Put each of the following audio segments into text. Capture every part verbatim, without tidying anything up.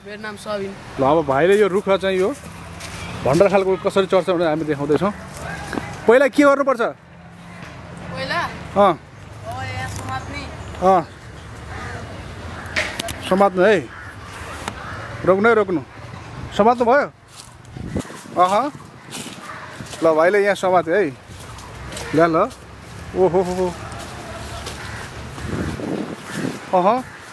मेरो नाम सबिन। ल अब भाइले यो रुख चाहिँ यो भण्डार खालको कसरी चढ्छ भनेर हामी देखाउँदैछौँ। पहिला के गर्नुपर्छ? पहिला अँ अब यहाँ समात्ने। अँ समात्नु है, रोक्नु है रोक्नु। समात्नु भयो? अह ल भाइले यहाँ समात्यो है। ल ल ओहो हो अह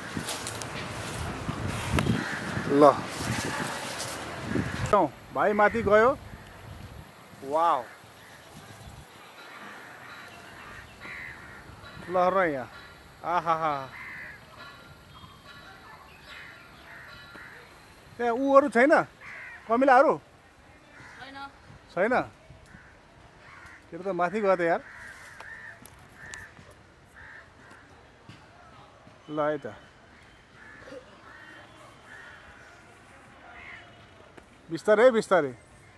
ल भाइ माथि गयो। वाउ लहर यहाँ। आहा हा त्यहाँ ऊहरू छैन? कमिलाहरू छैन छैन? त्यो त माथि गयो त यार। ल है त बिस्तारै बिस्तारै।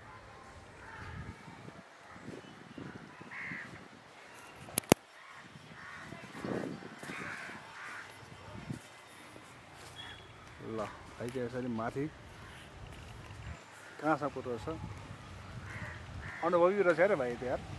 ल भाइ चाहिँ यसरी माथि कहाँसम्म पुग्दो रहेछ? अनुभवी रहेछ अरे भाइ त यार।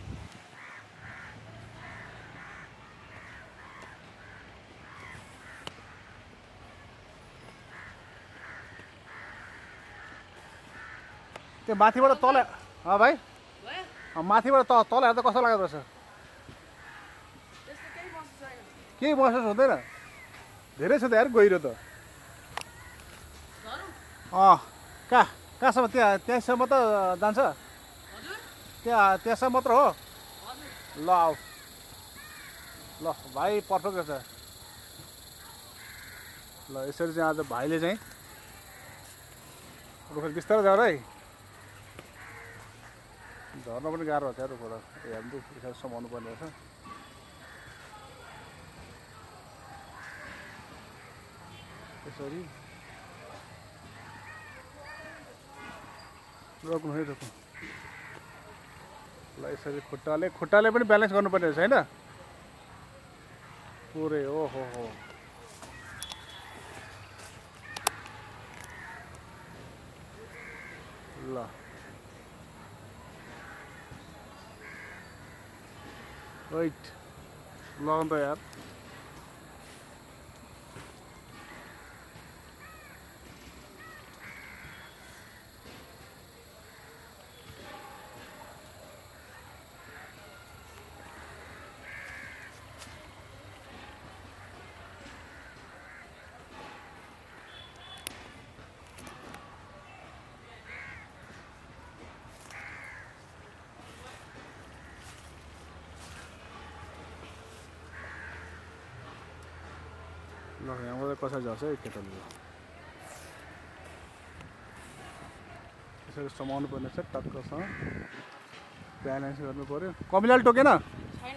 त्यो माथिबाट तल अँ भाइ माथिबाट त तल हेर्दा कस्तो लाग्दो रहेछ? केही महसुस हुँदैन? धेरै छ त यार गहिरो त। अँ कहाँ कहाँसम्म? त्यहाँ त्यहाँसम्म त जान्छ? त्यहाँ त्यहाँसम्म मात्र हो? ल आऊ ल भाइ पर्फेक्ट रहेछ। ल यसरी चाहिँ आज भाइले चाहिँ रुख बिस्तारै जाऊ है। झर्न पनि गाह्रो हुन्छ रुखबाट। ए हामी त यसरी समाउनु पर्ने रहेछ। यसरी रोक्नु है रोक्नु। ल यसरी खुट्टाले खुट्टाले पनि ब्यालेन्स गर्नुपर्ने रहेछ होइन? पुरै ओहो हो ल राइट ल अन्त यार। ल यहाँबाट कसरी झर्छ है केटाले? यसरी समाउनु पर्ने छ टक्कसँग ब्यालेन्स गर्नु पर्यो। कमिलाले टोकेन? छैन।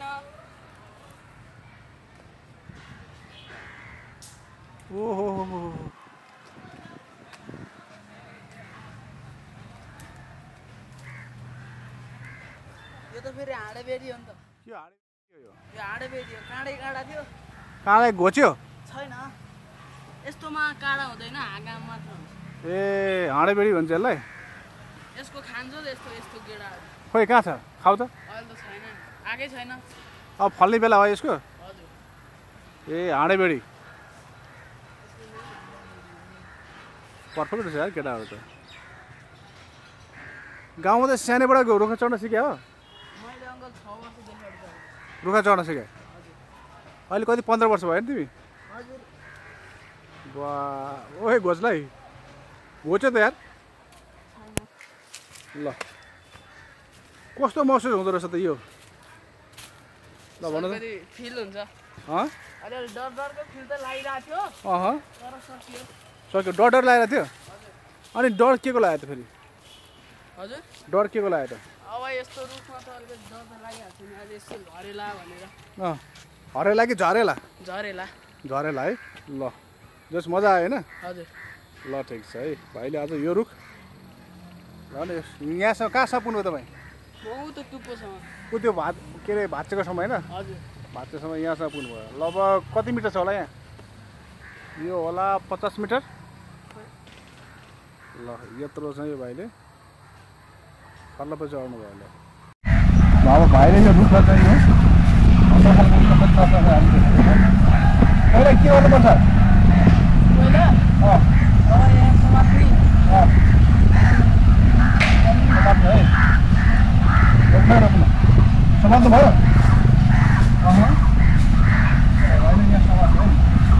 ओहो यो त फेरि हाडे बेडी हो नि त। के हाडे यो? यो हाडे बेडी हो। काँडै काँडा थियो। काँडै घोच्यो? छैन यस्तोमा काँडा हुँदैन, हाँगा मात्र हुन्छ। ए हाडे बेडी भन्छ यसलाई? यसको खान्छ त यस्तो यस्तो गेडाहरू। खोइ कहाँ छ? खाऊ त। अहिले त छैन, आएकै छैन। अब फल्ने बेला हो यसको? हजुर। ए हाडे बेडी पर्फेक्ट रहेछ यार केटाहरू त। गाउँमा त सानैबाट रुखा चढ्न सिक्यो हो? मैले अङ्कल छ वर्षदेखि रुखा चढ्न सिकेँ। अहिले कति पन्ध्र वर्ष भयो नि तिमी? हजुर। वाह ओहे घोचलाई घोच्यो त यार। ल कस्तो महसुस हुँदो रहेछ त यो? ल भन त। फिल हुन्छ। अँ अलि अलि डर डरको फिल त लागिरहेको थियो। अह तर सकियो। सक्यो। डर डर लागेको थियो? अनि डर के को लाग्यो त फेरि? हजुर डर के को लाग्यो त? अब यस्तो रुखमा त अलिकति डर त लागिहाल्छ नि। अहिले यस्तो झरेला भनेर। अँ हरेला कि झरेला? झरेला। झरेला है। ल जस मजा आयो होइन? हजुर। ल ठिक छ है। भाइले आज यो रुख अनि यहाँसम्म कहाँसम्म पुग्नु तपाईँ? म त टुप्पोसँग। ऊ त्यो भात के अरे भाँचेको समय होइन? हजुर। भाँचेको समय यहाँसम्म पुग्नुभयो। ल अब कति मिटर छ होला यहाँ? यो होला पचास मिटर ल यत्रो चाहिँ यो भाइले फल्लपछि आउनु भयो ल अब भाइले यो रुख चाहिँ यो पहिला के गर्नुपर्छ पहिला अँ यहाँ समात्ने अँ समात्नु है रोक्नु रोक्नु समात्नु भयो अँ भाइले यहाँ समात्नु है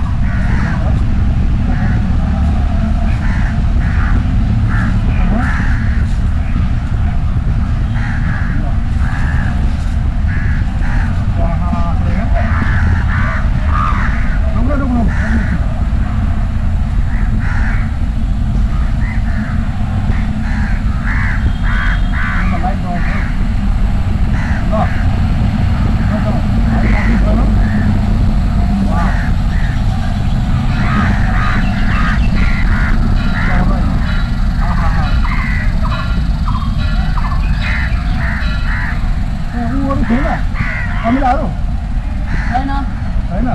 अमिलाहरू छैन छैन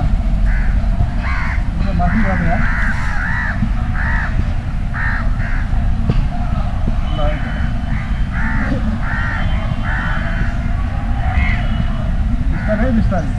माथि गर्ने यार बिस्तारै बिस्तारै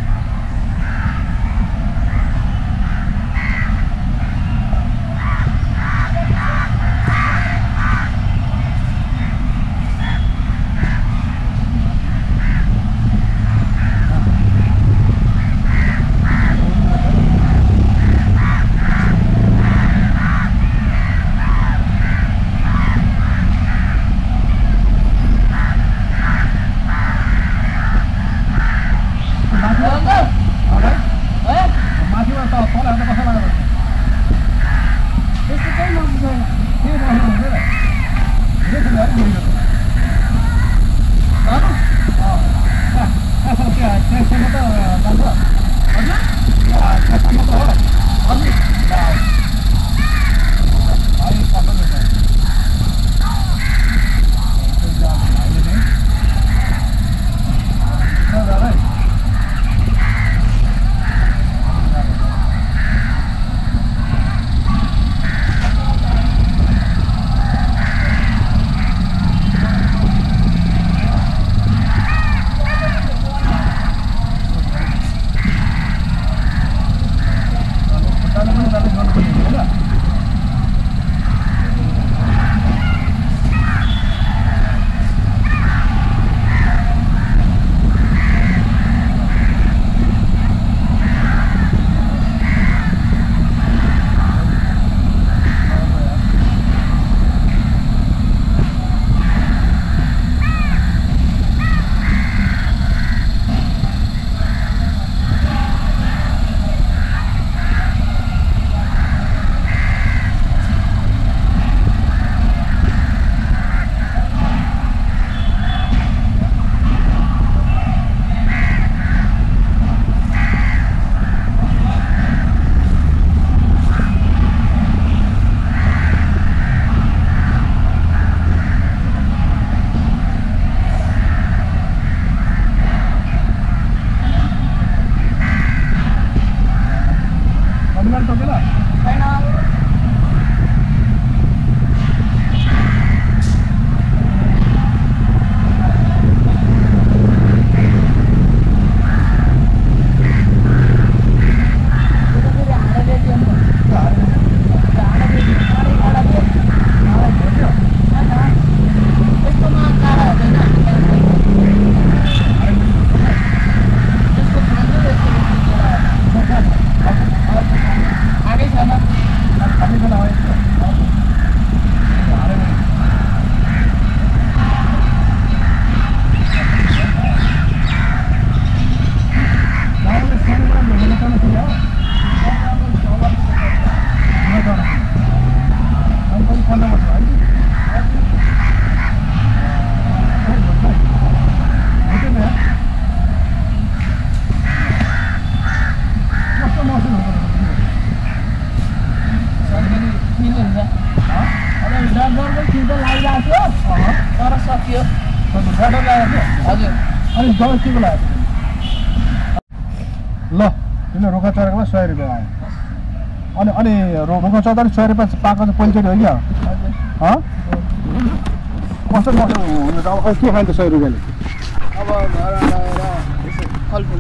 अनि दस के को लाग्यो ल किन रोका चरेकोमा सय रुपियाँ आयो अनि अनि रोका चौधरी सय रुपियाँ पाएको चाहिँ पहिलोचोटि हो क्या कस्तो मौसम हुनु त अब के खान्छ सय रुपियाँले अब घरमा लगेर यसो फलफुल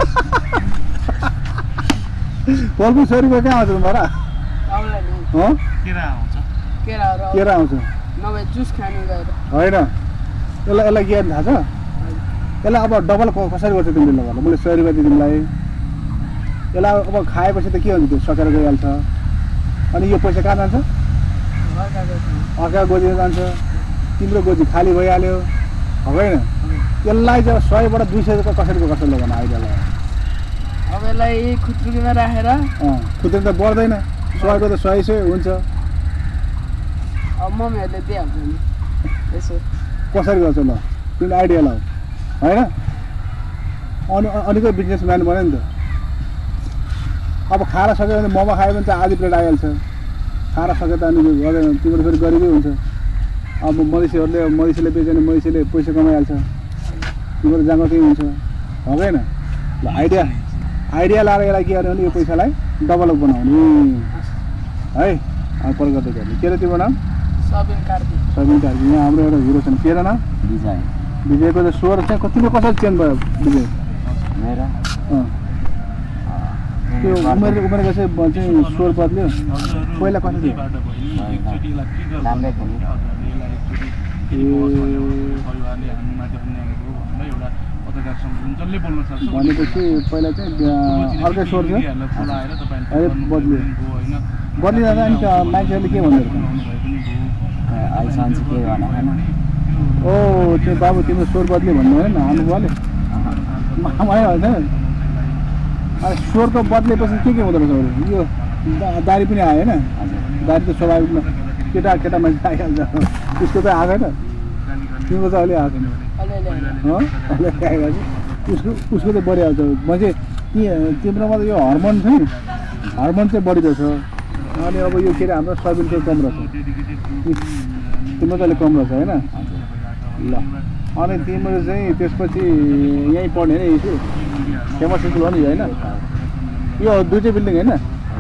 फलफुल सय रुपियाँ कहाँ आउँछ तुम्हारा आउला नि हो केरा आउँछ केराहरू केरा आउँछ नभए जुस खाने गएर होइन यसलाई यसलाई के थाहा छ यसलाई अब डबल कसरी गर्छ तिमीले लगाएर मैले सय रुपियाँ दिएँ तिमीलाई यसलाई अब खाएपछि त के हुन्छ त्यो सकेर गइहाल्छ अनि यो पैसा कहाँ जान्छ अर्का गोजीमा जान्छ तिम्रो गोजी खाली भइहाल्यो होइन यसलाई चाहिँ सयबाट दुई सय रुपियाँ कसरी कसरी लगाउनु आइडियालाई अब यसलाई खुत्रुकीमा राखेर खुद्रा त बढ्दैन सयको त सय सय हुन्छ अब मम्मीहरूले दिइहाल्छ नि यसो कसरी गर्छ ल तिमीले आइडिया लाऊ होइन अनि अनिकै बिजनेसम्यान बन्यो नि त अब खाएर सक्यो भने मोमो खायो भने त आधी प्लेट आइहाल्छ खाएर सक्यो त अनि गर्दैन तिम्रो फेरि गरिबै हुन्छ अब मधेसीहरूले मधेसीले बेच्यो भने मधेसीले पैसा कमाइहाल्छ तिम्रो जाँगो त्यही हुन्छ होइन ल आइडिया आइडिया लाएर यसलाई के गर्यो भने यो पैसालाई डबल बनाउने है अब पर गर्दै गर्ने के अरे तिम्रो नाम सबिन कार्की सबिन कार्की यहाँ हाम्रो एउटा हिरो छ नि के नाम विजय विजयको चाहिँ स्वर चाहिँ कतिले कसरी चेन्ज भयो विजय मेरो अँ त्यो उमेर उमेरको चाहिँ चाहिँ स्वर बद्ल्यो पहिला कसरी थियो राम्रै थियो भनेपछि पहिला चाहिँ अर्कै स्वर थियो अहिले बद्ल्यो बद्लिँदा अनि मान्छेहरूले के भन्दै अहिलेसम्म चाहिँ के गर्न होइन ओ त्यो बाबु तिम्रो स्वर बद्ल्यो भन्नु होइन हाम्रो बुवाले मलाई होइन अनि स्वरको बद्लेपछि के के हुँदो रहेछ यो दारी पनि आयो होइन दारी त स्वाभाविकमा केटा केटा मान्छे आइहाल्छ उसको त आएको होइन तिम्रो त अहिले आएको छैन आइहाल्छ उसको उसको त बढिहाल्छ मान्छे ती तिम्रोमा त यो हर्मोन छ नि हर्मोन चाहिँ बढी रहेछ अनि अब यो के अरे हाम्रो सबिनको कम रहेछ तिम्रो त अलिक कम रहेछ होइन ल अनि तिम्रो चाहिँ त्यसपछि यहीँ पढ्ने होइन स्कुल फेमस स्कुल हो नि होइन यो दुईटै बिल्डिङ होइन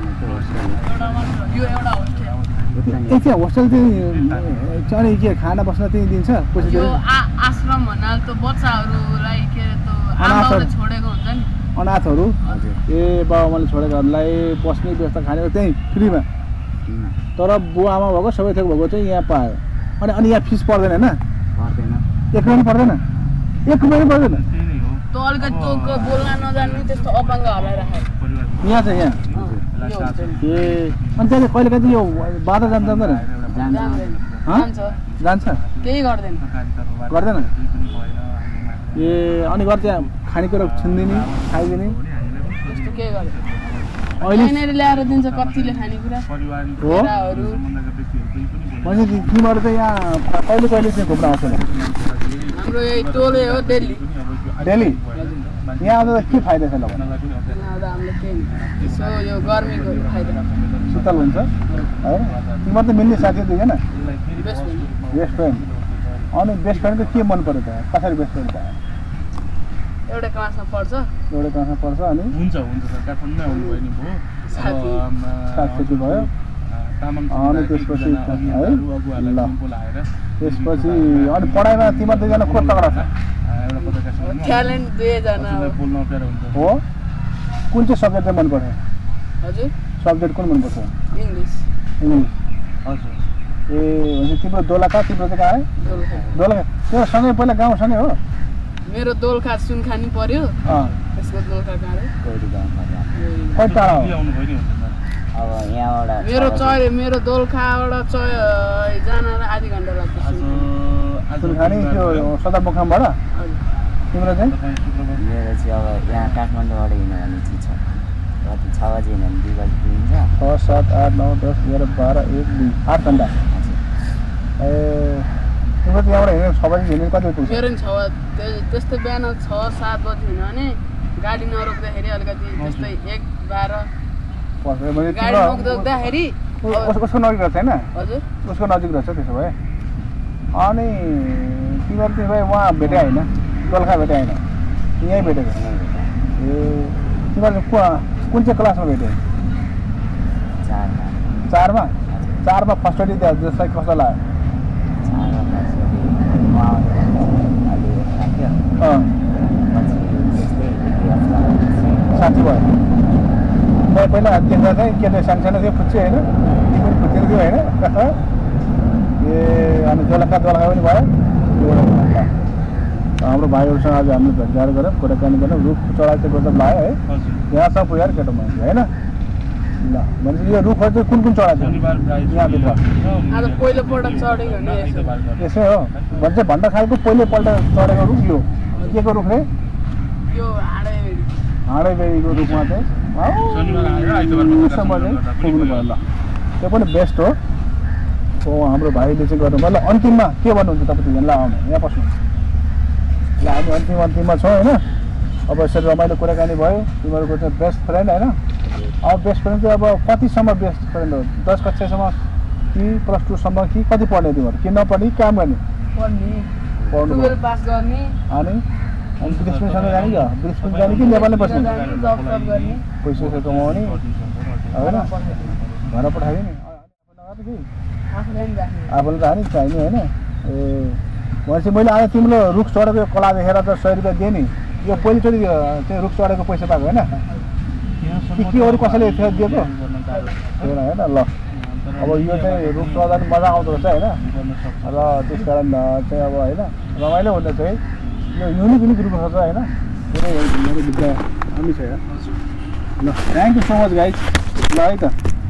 यो एउटा होस्टेल ए त्यहाँ होस्टेल चाहिँ अनि के खाना बस्न चाहिँ दिन्छ पैसा यो दिएर आ- आश्रम भन्नाले त बच्चाहरूलाई के अरे त्यो अनाथहरू। आमाले छोडेको हुन्छ नि अनाथहरू ए बाबामाले छोडेकोहरूलाई बस्ने व्यवस्था खाने त्यहीँ फ्रीमा तर बुवा आमा भएको सबै थोक भएको चाहिँ यहाँ पायो अनि अनि यहाँ फिस पर्दैन होइन पर्दैन एक रुपियाँ पर्दैन एक रुपियाँ पनि पर्दैन त्यो अलिकति त्यो क- बोल्न नजान्ने त्यस्तो अपाङ्गहरूलाई राखेको यहाँ चाहिँ यहाँ यो होस्टेल ए अनि त्यहाँदेखि कहिले कहिले यो बाधा जान्छ जाँदैन जान्दैन हँ? जान्छ जान्छ केही गर्दैन गर्दैन ए अनि घर त्यहाँ खानेकुरा छिन्दिने खाइदिने त्यस्तो केही गर्दैन अहिले यहाँनिर ल्याएर दिन्छ कतिले खानेकुरा हो केराहरू भनेपछि तिमीहरू चाहिँ यहाँ कहिले कहिले चाहिँ घुम्न आउँछ हाम्रो यही टोले हो दिल्ली डेली यहाँ आउँदा के फाइदा छ ल भन यहाँ आउँदा हामीले केही नहीं। यसो यो गर्मीको फाइदा शीतल हुन्छ है तिमीहरू त मिल्ने साथी दुईजना बेस्ट फ्रेन्ड बेस्ट फ्रेन्ड अनि बेस्ट फ्रेन्डको के मन पऱ्यो त कसरी बेस्ट फ्रेन्ड त एउटै क्लासमा पढ्छ एउटै क्लासमा पढ्छ अनि हुन्छ हुन्छ सर काठमाडौँमै आउनुभयो नि भयो साथी साथी भयो तामाङ अनि त्यसपछि है ल बोलाएर त्यसपछि अनि पढाइमा तिमीहरू दुईजना को तगडा छ एउटा पत्रकार सङ्घमा ट्यालेन्ट दुईजना हो। बोल्न अप्ठ्यारो हुन्छ हो कुन चाहिँ सब्जेक्ट चाहिँ मनपर्छ हजुर सब्जेक्ट कुन मनपर्छ इङ्ग्लिस इङ्ग्लिस हजुर ए भनेपछि तिम्रो दोला कहाँ तिम्रो चाहिँ कहाँ है दोलखा दोला त्यो सँगै पहिला गाउँसँगै हो मेरो दोलखा सुनखानी पर्यो अँ त्यसको दोलखा गाडो गौरी गाउँ पर्यो कति टाढा हो आउनुभयो नि हुन्छ अब यहाँबाट मेरो चय मेरो दोलखाबाट चय जानलाई आधी घन्टा लाग्छ आज सुनखानी त्यो सदरमुकामबाट हजुर तिम्रो चाहिँ मेरो चाहिँ अब यहाँ काठमाडौँबाट हिँड्यो भने चाहिँ छ कति छ बजी हिँड्यो भने दुई बजी पुगिन्छ छ सात आठ नौ दस एघार बाह्र एक दुई आठ घन्टा हजुर ए तिम्रो त यहाँबाट हिँड्यो छ बजी हिँड्यो कति पुग्छ मेरो पनि छ त्यो- त्यस्तै बिहान छ सात बजी हिँड्यो भने गाडी नरोक्दाखेरि अलिकति त्यस्तै एक बाह्र पर्छ भने गाडी तिम्रो नरोक्दाखेरि उस- उसको नजिक रहेछ होइन हजुर उसको नजिक रहेछ त्यसो भए अनि तिमीहरू त्यो भए उहाँ भेटे होइन दोलखा भेटे होइन यहीँ भेटेको ए तिमीहरू चाहिँ कुन कुन चाहिँ क्लासमा भेट्यो चारमा चारमा चारमा फर्स्ट एड दिए जसलाई कस्तो लाग्यो? चारमा फर्स्ट एड म अलि खाथ्यो अँ पछि त्यस्तै एक हप्ता साथी भयो म पहिला देख्दा चाहिँ केटा सानो सानो थियो फुच्चे होइन ती पनि फुच्चेको थियो होइन ए अनि दोलखा दोलखा पनि भयो। हाम्रो भाइहरूसँग आज हामीले भेटघाट गऱ्यौँ कुराकानी गऱ्यौँ रुख चढाइ चाहिँ गर्दा लाग्यो है हजुर यहाँसम्म पुग्यो अरे केटा मान्छे होइन ल भनेपछि यो रुखहरू चाहिँ कुन कुन चढाएको थियो यहाँभित्र? आज पहिलोपल्ट चढेको भने यसो यसै हो भन्छ भन्दा खालको पहिलोपल्ट चढेको रुख यो के को रुख रे? यो हाडे हाँडेबेडीको रुखमा चाहिँ शनिबार आएर आइतबार सम्म चाहिँ पुग्नु भयो ल त्यो पनि बेस्ट हो। हो हाम्रो भाइले चाहिँ गर्नुभयो। ल अन्तिममा के भन्नुहुन्छ तपाईँ? ल आउनु यहाँ बस्नु। ल हामी अन्तिम अन्तिममा छौँ होइन। अब यसरी रमाइलो कुराकानी भयो। तिमीहरूको चाहिँ बेस्ट फ्रेन्ड होइन? अब बेस्ट फ्रेन्ड चाहिँ अब कतिसम्म बेस्ट फ्रेन्ड हो? दस कक्षासम्म कि प्लस टूसम्म कि कति पढ्ने तिमीहरू? कि नपढ्ने काम गर्ने? पढ्ने पढ्नु टुवेल्भ पास गर्ने अनि अनि ब्रिज पनि सँगै जाने क्या? ब्रिज पनि जाने कि नेपालमै बस्ने? जब सब गर्ने पैसा पैसा कमाउने होइन? घर पठाइदियो नि कि आफूलाई पनि राख्ने आफूले राख्ने चाहिने होइन? ए भनेपछि मैले आज तिम्रो रुख चढेको कला देखेर त सय रुपियाँ दिएँ नि। यो पहिलोचोटि चाहिँ रुख चढेको पैसा पाएको होइन कि के अरू कसैले थियो दिएको थिएन होइन? ल अब यो चाहिँ रुख चढ्दा पनि मजा आउँदो रहेछ होइन? र त्यस कारण चाहिँ अब होइन रमाइलो हुँदा चाहिँ यो युनिक युनिक रुख छ होइन? धेरै भित्र दामी छ हेर। ल thank you so much guys. ल है त।